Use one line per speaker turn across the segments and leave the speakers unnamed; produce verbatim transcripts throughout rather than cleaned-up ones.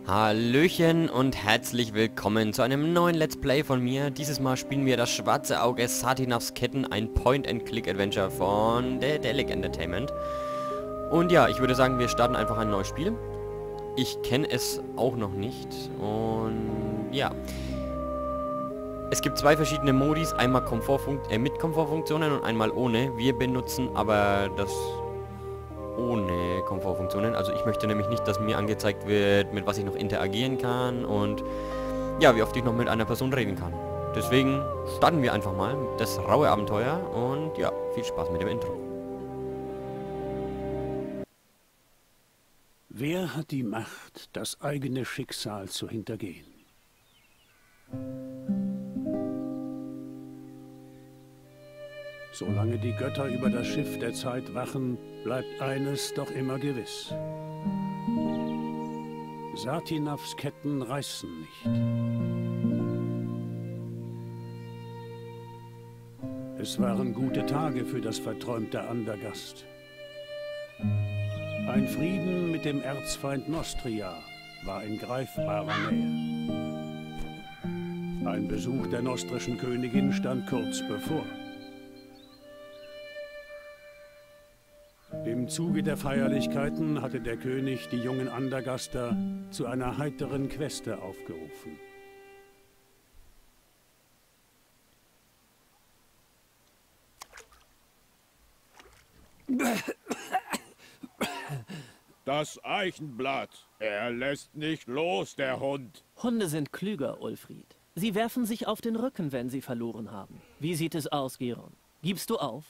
Hallöchen und herzlich willkommen zu einem neuen Let's Play von mir. Dieses Mal spielen wir das Schwarze Auge Satinavs Ketten, ein Point-and-Click-Adventure von der Delic Entertainment. Und ja, ich würde sagen, wir starten einfach ein neues Spiel. Ich kenne es auch noch nicht. Und ja. Es gibt zwei verschiedene Modis, einmal Komfortfunk äh, mit Komfortfunktionen und einmal ohne. Wir benutzen aber das ohne Komfortfunktionen. Also ich möchte nämlich nicht, dass mir angezeigt wird, mit was ich noch interagieren kann und ja, wie oft ich noch mit einer Person reden kann. Deswegen starten wir einfach mal das raue Abenteuer und ja, viel Spaß mit dem Intro.
Wer hat die Macht, das eigene Schicksal zu hintergehen? Solange die Götter über das Schiff der Zeit wachen, bleibt eines doch immer gewiss. Satinavs Ketten reißen nicht. Es waren gute Tage für das verträumte Andergast. Ein Frieden mit dem Erzfeind Nostria war in greifbarer Nähe. Ein Besuch der nostrischen Königin stand kurz bevor. Im Zuge der Feierlichkeiten hatte der König die jungen Andergaster zu einer heiteren Queste aufgerufen.
Das Eichenblatt. Er lässt nicht los, der Hund.
Hunde sind klüger, Ulfried. Sie werfen sich auf den Rücken, wenn sie verloren haben. Wie sieht es aus, Geron? Gibst du auf?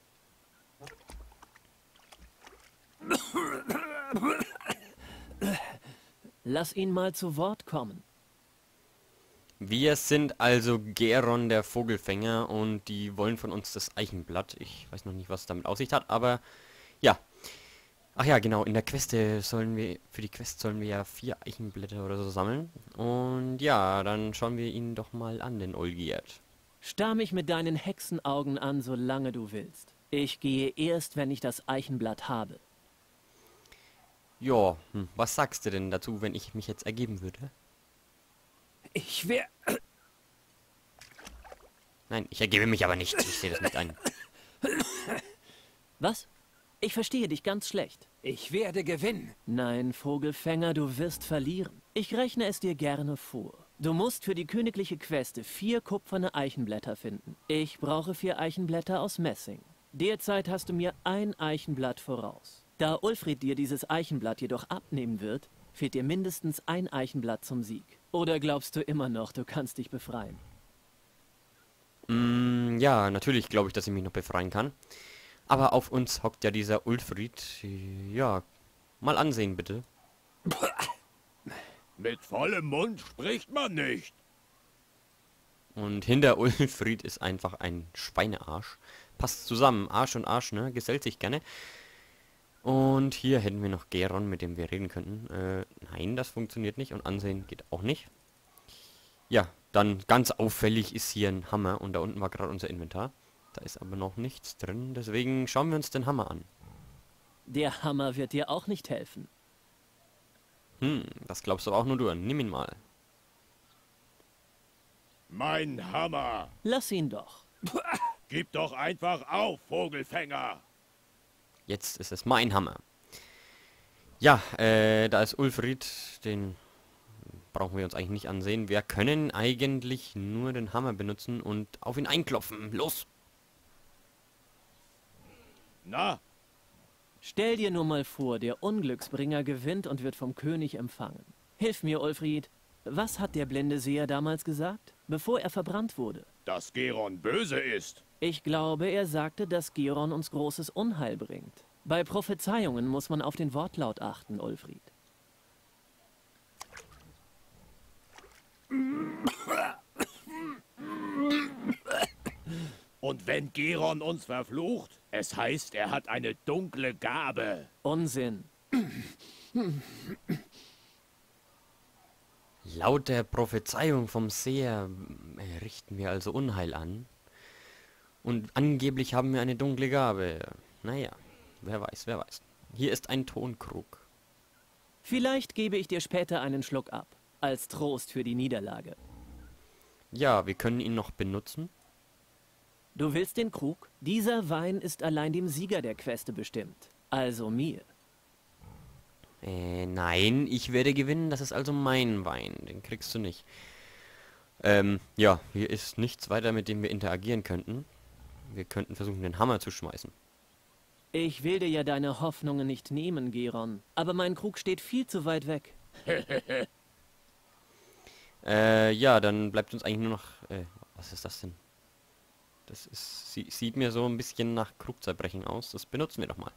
Lass ihn mal zu Wort kommen.
Wir sind also Geron, der Vogelfänger, und die wollen von uns das Eichenblatt. Ich weiß noch nicht, was es damit Aussicht hat, aber ja. Ach ja, genau, in der Queste sollen wir, für die Quest sollen wir ja vier Eichenblätter oder so sammeln. Und ja, dann schauen wir ihn doch mal an, den Olgierd.
Starr mich mit deinen Hexenaugen an, solange du willst. Ich gehe erst, wenn ich das Eichenblatt habe.
Ja, hm, was sagst du denn dazu, wenn ich mich jetzt ergeben würde?
Ich wär...
Nein, ich ergebe mich aber nicht. Ich sehe das nicht ein.
Was? Ich verstehe dich ganz schlecht.
Ich werde gewinnen.
Nein, Vogelfänger, du wirst verlieren. Ich rechne es dir gerne vor. Du musst für die königliche Queste vier kupferne Eichenblätter finden. Ich brauche vier Eichenblätter aus Messing. Derzeit hast du mir ein Eichenblatt voraus. Da Ulfried dir dieses Eichenblatt jedoch abnehmen wird, fehlt dir mindestens ein Eichenblatt zum Sieg. Oder glaubst du immer noch, du kannst dich befreien?
Mm, ja, natürlich glaube ich, dass ich mich noch befreien kann. Aber auf uns hockt ja dieser Ulfried. Ja, mal ansehen bitte.
Mit vollem Mund spricht man nicht.
Und hinter Ulfried ist einfach ein Schweinearsch. Passt zusammen, Arsch und Arsch, ne? Gesellt sich gerne. Und hier hätten wir noch Geron, mit dem wir reden könnten. Äh, nein, das funktioniert nicht. Und ansehen geht auch nicht. Ja, dann ganz auffällig ist hier ein Hammer. Und da unten war gerade unser Inventar. Da ist aber noch nichts drin. Deswegen schauen wir uns den Hammer an.
Der Hammer wird dir auch nicht helfen.
Hm, das glaubst du aber auch nur du. Nimm ihn mal.
Mein Hammer.
Lass ihn doch.
Gib doch einfach auf, Vogelfänger.
Jetzt ist es mein Hammer. Ja, äh, da ist Ulfried. Den brauchen wir uns eigentlich nicht ansehen. Wir können eigentlich nur den Hammer benutzen und auf ihn einklopfen. Los!
Na,
Stell dir nur mal vor, der Unglücksbringer gewinnt und wird vom König empfangen. Hilf mir, Ulfried. Was hat der blinde Seher damals gesagt, bevor er verbrannt wurde?
dass Geron böse ist.
Ich glaube, er sagte, dass Geron uns großes Unheil bringt. Bei Prophezeiungen muss man auf den Wortlaut achten, Ulfried.
Und wenn Geron uns verflucht, es heißt, er hat eine dunkle Gabe.
Unsinn.
Laut der Prophezeiung vom Seher äh, richten wir also Unheil an. Und angeblich haben wir eine dunkle Gabe. Naja, wer weiß, wer weiß. Hier ist ein Tonkrug.
Vielleicht gebe ich dir später einen Schluck ab, als Trost für die Niederlage.
Ja, wir können ihn noch benutzen.
Du willst den Krug? Dieser Wein ist allein dem Sieger der Queste bestimmt, also mir.
Äh, nein, ich werde gewinnen, das ist also mein Wein, den kriegst du nicht. Ähm, ja, hier ist nichts weiter, mit dem wir interagieren könnten. Wir könnten versuchen, den Hammer zu schmeißen.
Ich will dir ja deine Hoffnungen nicht nehmen, Geron, aber mein Krug steht viel zu weit weg.
äh, ja, dann bleibt uns eigentlich nur noch... Äh, was ist das denn? Das ist, sie, sieht mir so ein bisschen nach Krugzerbrechen aus. Das benutzen wir doch mal.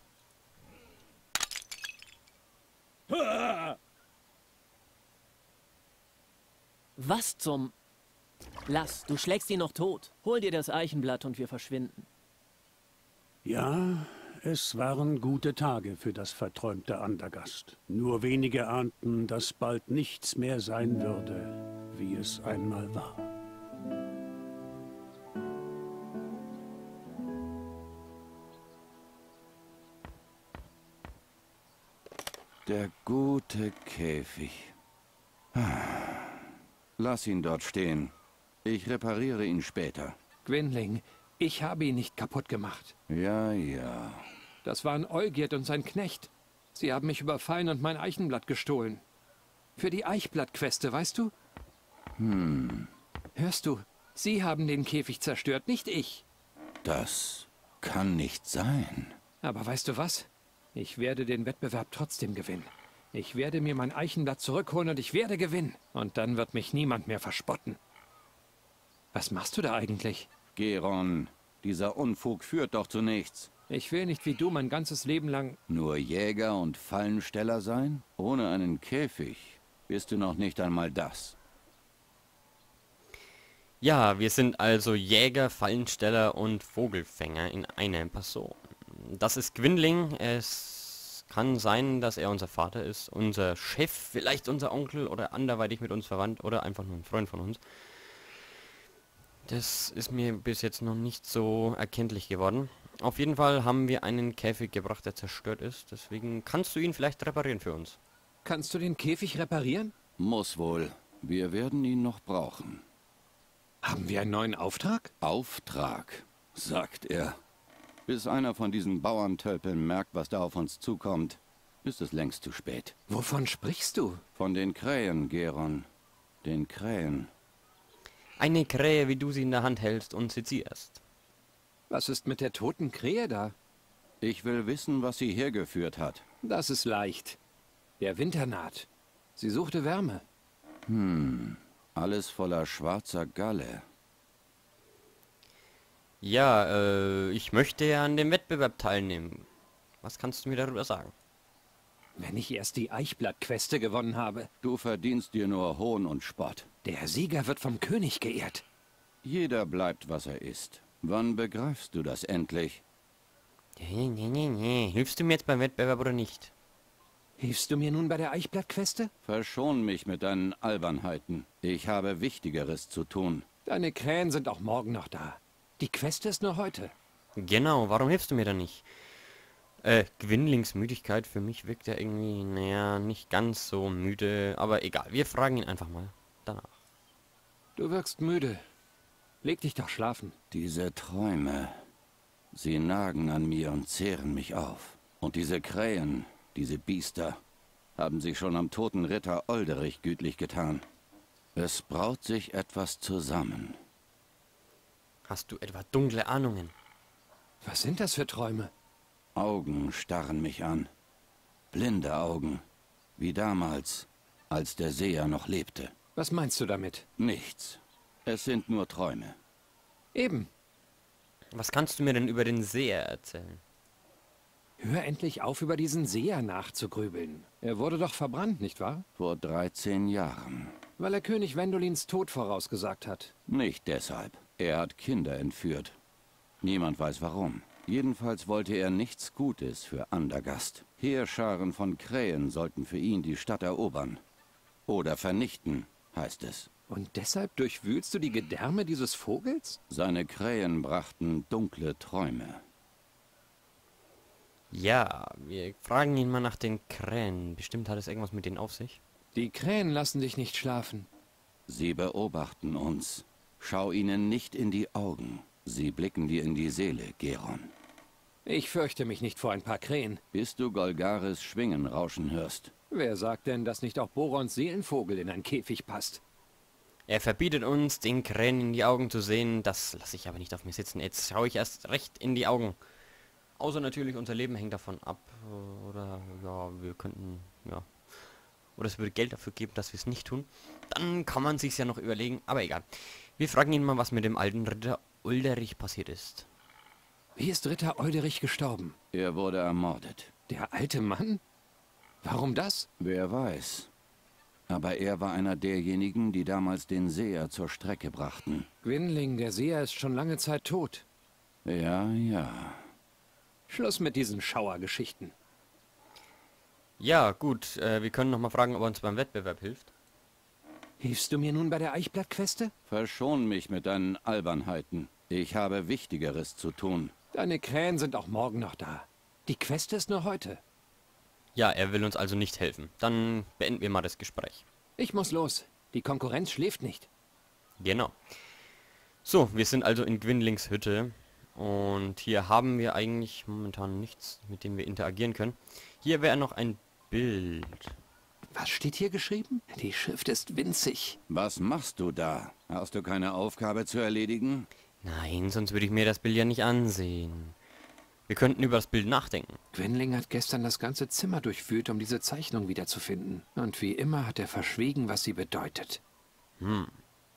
Was zum... Lass, du schlägst ihn noch tot. Hol dir das Eichenblatt und wir verschwinden.
Ja, es waren gute Tage für das verträumte Andergast. Nur wenige ahnten, dass bald nichts mehr sein würde, wie es einmal war.
Der gute Käfig. Lass ihn dort stehen. Ich repariere ihn später.
Gwynling, ich habe ihn nicht kaputt gemacht.
Ja, ja.
Das waren Olgierd und sein Knecht. Sie haben mich überfallen und mein Eichenblatt gestohlen. Für die Eichblattqueste, weißt du?
Hm.
Hörst du? Sie haben den Käfig zerstört, nicht ich.
Das kann nicht sein.
Aber weißt du was? Ich werde den Wettbewerb trotzdem gewinnen. Ich werde mir mein Eichenblatt zurückholen und ich werde gewinnen. Und dann wird mich niemand mehr verspotten. Was machst du da eigentlich?
Geron, dieser Unfug führt doch zu nichts.
Ich will nicht wie du mein ganzes Leben lang...
Nur Jäger und Fallensteller sein? Ohne einen Käfig bist du noch nicht einmal das.
Ja, wir sind also Jäger, Fallensteller und Vogelfänger in einer Person. Das ist Gwynling. Es kann sein, dass er unser Vater ist, unser Chef, vielleicht unser Onkel oder anderweitig mit uns verwandt oder einfach nur ein Freund von uns. Das ist mir bis jetzt noch nicht so erkenntlich geworden. Auf jeden Fall haben wir einen Käfig gebracht, der zerstört ist. Deswegen kannst du ihn vielleicht reparieren für uns.
Kannst du den Käfig reparieren?
Muss wohl. Wir werden ihn noch brauchen.
Haben wir einen neuen Auftrag?
Auftrag, sagt er. Bis einer von diesen Bauerntölpeln merkt, was da auf uns zukommt, ist es längst zu spät.
Wovon sprichst du?
Von den Krähen, Geron. Den Krähen.
Eine Krähe, wie du sie in der Hand hältst und sezierst.
Was ist mit der toten Krähe da?
Ich will wissen, was sie hergeführt hat.
Das ist leicht. Der Winter naht. Sie suchte Wärme.
Hm, alles voller schwarzer Galle.
Ja, äh, ich möchte ja an dem Wettbewerb teilnehmen. Was kannst du mir darüber sagen?
Wenn ich erst die Eichblattqueste gewonnen habe.
Du verdienst dir nur Hohn und Spott.
Der Sieger wird vom König geehrt.
Jeder bleibt, was er ist. Wann begreifst du das endlich?
Nee, nee, nee, nee. Hilfst du mir jetzt beim Wettbewerb oder nicht?
Hilfst du mir nun bei der Eichblattqueste?
Verschon mich mit deinen Albernheiten. Ich habe Wichtigeres zu tun.
Deine Krähen sind auch morgen noch da. Die Queste ist nur heute.
Genau, warum hilfst du mir dann nicht? Äh, Gwynlings Müdigkeit für mich wirkt ja irgendwie, naja, nicht ganz so müde. Aber egal, wir fragen ihn einfach mal danach.
Du wirkst müde. Leg dich doch schlafen.
Diese Träume, sie nagen an mir und zehren mich auf. Und diese Krähen, diese Biester, haben sich schon am toten Ritter Olderich gütlich getan. Es braut sich etwas zusammen.
Hast du etwa dunkle Ahnungen?
Was sind das für Träume?
Augen starren mich an. Blinde Augen. Wie damals, als der Seher noch lebte.
Was meinst du damit?
Nichts. Es sind nur Träume.
Eben.
Was kannst du mir denn über den Seher erzählen?
Hör endlich auf, über diesen Seher nachzugrübeln. Er wurde doch verbrannt, nicht wahr?
Vor dreizehn Jahren.
Weil er König Wendolins Tod vorausgesagt hat.
Nicht deshalb. Er hat Kinder entführt. Niemand weiß warum. Jedenfalls wollte er nichts Gutes für Andergast. Heerscharen von Krähen sollten für ihn die Stadt erobern. Oder vernichten, heißt es.
Und deshalb durchwühlst du die Gedärme dieses Vogels?
Seine Krähen brachten dunkle Träume.
Ja, wir fragen ihn mal nach den Krähen. Bestimmt hat es irgendwas mit denen auf sich.
Die Krähen lassen dich nicht schlafen.
Sie beobachten uns. Schau ihnen nicht in die Augen. Sie blicken dir in die Seele, Geron.
Ich fürchte mich nicht vor ein paar Krähen.
Bis du Golgares Schwingen rauschen hörst.
Wer sagt denn, dass nicht auch Borons Seelenvogel in ein Käfig passt?
Er verbietet uns, den Krähen in die Augen zu sehen. Das lasse ich aber nicht auf mir sitzen. Jetzt schaue ich erst recht in die Augen. Außer natürlich, unser Leben hängt davon ab. Oder, ja, wir könnten, ja... Oder es würde Geld dafür geben, dass wir es nicht tun. Dann kann man sich's ja noch überlegen. Aber egal. Wir fragen ihn mal, was mit dem alten Ritter Ulderich passiert ist.
Wie ist Ritter Ulderich gestorben?
Er wurde ermordet.
Der alte Mann? Warum das?
Wer weiß. Aber er war einer derjenigen, die damals den Seher zur Strecke brachten.
Gwynling, der Seher, ist schon lange Zeit tot.
Ja, ja.
Schluss mit diesen Schauergeschichten.
Ja, gut. Äh, wir können noch mal fragen, ob er uns beim Wettbewerb hilft.
Hilfst du mir nun bei der Eichblattqueste?
Verschon mich mit deinen Albernheiten. Ich habe Wichtigeres zu tun.
Deine Krähen sind auch morgen noch da. Die Queste ist nur heute.
Ja, er will uns also nicht helfen. Dann beenden wir mal das Gespräch.
Ich muss los. Die Konkurrenz schläft nicht.
Genau. So, wir sind also in Gwynlings Hütte. Und hier haben wir eigentlich momentan nichts, mit dem wir interagieren können. Hier wäre noch ein Bild.
Was steht hier geschrieben? Die Schrift ist winzig.
Was machst du da? Hast du keine Aufgabe zu erledigen?
Nein, sonst würde ich mir das Bild ja nicht ansehen. Wir könnten über das Bild nachdenken.
Gwynling hat gestern das ganze Zimmer durchwühlt, um diese Zeichnung wiederzufinden. Und wie immer hat er verschwiegen, was sie bedeutet.
Hm.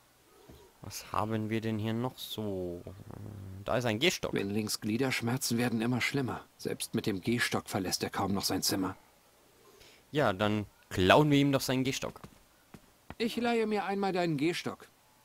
Was haben wir denn hier noch so? Da ist ein Gehstock.
Gwynlings Gliederschmerzen werden immer schlimmer. Selbst mit dem Gehstock verlässt er kaum noch sein Zimmer.
Ja, dann klauen wir ihm doch seinen Gehstock.
Ich leihe mir einmal deinen Gehstock.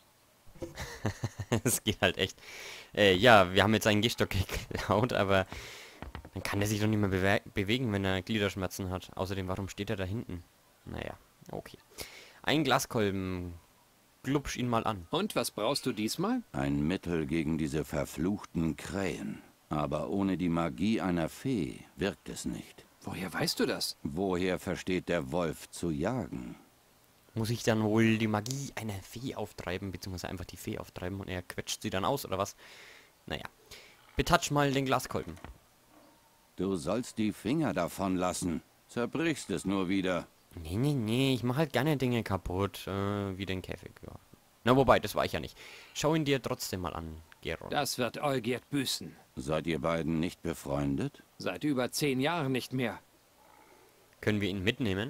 Das geht halt echt. Äh, ja, wir haben jetzt einen Gehstock geklaut, aber dann kann er sich doch nicht mehr bewe bewegen, wenn er Gliederschmerzen hat. Außerdem, warum steht er da hinten? Naja, okay. Ein Glaskolben. Glubsch ihn mal an.
Und was brauchst du diesmal?
Ein Mittel gegen diese verfluchten Krähen. Aber ohne die Magie einer Fee wirkt es nicht.
Woher weißt du das?
Woher versteht der Wolf zu jagen?
Muss ich dann wohl die Magie einer Fee auftreiben, beziehungsweise einfach die Fee auftreiben und er quetscht sie dann aus, oder was? Naja. Betatsch mal den Glaskolben.
Du sollst die Finger davon lassen. Zerbrichst es nur wieder.
Nee, nee, nee, ich mache halt gerne Dinge kaputt, äh, wie den Käfig, ja. Na, wobei, das war ich ja nicht. Schau ihn dir trotzdem mal an, Geron.
Das wird Olgierd büßen.
Seid ihr beiden nicht befreundet?
Seit über zehn Jahren nicht mehr.
Können wir ihn mitnehmen?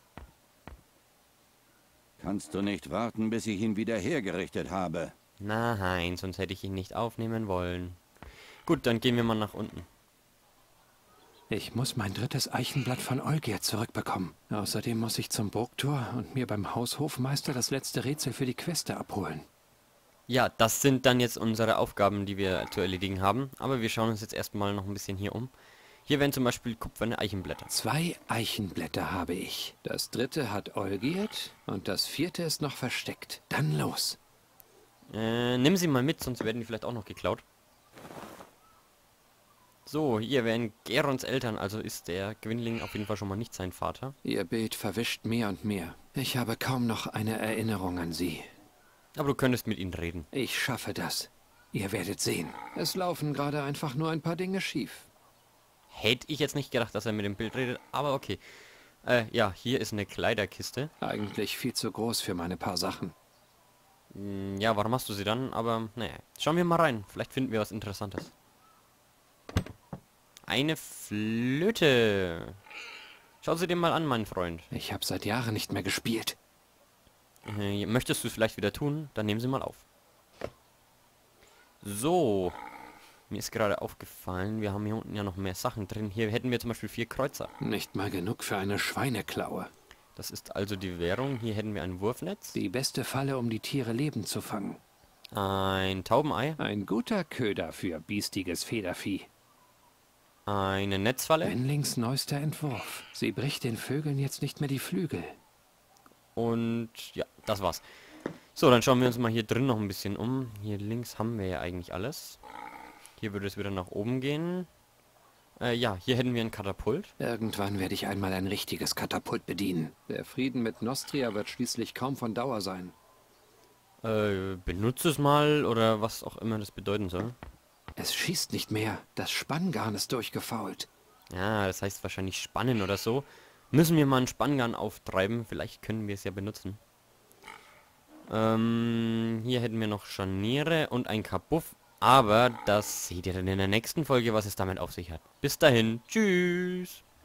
Kannst du nicht warten, bis ich ihn wieder hergerichtet habe?
Nein, sonst hätte ich ihn nicht aufnehmen wollen. Gut, dann gehen wir mal nach unten.
Ich muss mein drittes Eichenblatt von Olgierd zurückbekommen. Außerdem muss ich zum Burgtor und mir beim Haushofmeister das letzte Rätsel für die Queste abholen.
Ja, das sind dann jetzt unsere Aufgaben, die wir zu erledigen haben. Aber wir schauen uns jetzt erstmal noch ein bisschen hier um. Hier wären zum Beispiel kupferne Eichenblätter.
Zwei Eichenblätter habe ich. Das dritte hat Olgierd und das vierte ist noch versteckt. Dann los.
Äh, nimm sie mal mit, sonst werden die vielleicht auch noch geklaut. So, hier wären Gerons Eltern, also ist der Gwynling auf jeden Fall schon mal nicht sein Vater.
Ihr Bild verwischt mehr und mehr. Ich habe kaum noch eine Erinnerung an sie.
Aber du könntest mit ihnen reden.
Ich schaffe das. Ihr werdet sehen. Es laufen gerade einfach nur ein paar Dinge schief.
Hätte ich jetzt nicht gedacht, dass er mit dem Bild redet, aber okay. Äh, ja, hier ist eine Kleiderkiste.
Eigentlich viel zu groß für meine paar Sachen.
Hm, ja, warum hast du sie dann? Aber, naja, schauen wir mal rein. Vielleicht finden wir was Interessantes. Eine Flöte. Schau sie dir mal an, mein Freund.
Ich habe seit Jahren nicht mehr gespielt.
Äh, möchtest du es vielleicht wieder tun? Dann nehmen sie mal auf. So. Mir ist gerade aufgefallen, wir haben hier unten ja noch mehr Sachen drin. Hier hätten wir zum Beispiel vier Kreuzer.
Nicht mal genug für eine Schweineklaue.
Das ist also die Währung. Hier hätten wir ein Wurfnetz.
Die beste Falle, um die Tiere lebend zu fangen.
Ein Taubenei.
Ein guter Köder für biestiges Federvieh.
Eine Netzfalle.
Gwynlings neuester Entwurf. Sie bricht den Vögeln jetzt nicht mehr die Flügel.
Und ja, das war's. So, dann schauen wir uns mal hier drin noch ein bisschen um. Hier links haben wir ja eigentlich alles. Hier würde es wieder nach oben gehen. Äh, ja, hier hätten wir ein Katapult.
Irgendwann werde ich einmal ein richtiges Katapult bedienen. Der Frieden mit Nostria wird schließlich kaum von Dauer sein.
Äh, benutze es mal oder was auch immer das bedeuten soll.
Es schießt nicht mehr. Das Spanngarn ist durchgefault.
Ja, das heißt wahrscheinlich spannen oder so. Müssen wir mal einen Spanngarn auftreiben. Vielleicht können wir es ja benutzen. Ähm, hier hätten wir noch Scharniere und ein Kabuff. Aber das seht ihr dann in der nächsten Folge, was es damit auf sich hat. Bis dahin. Tschüss.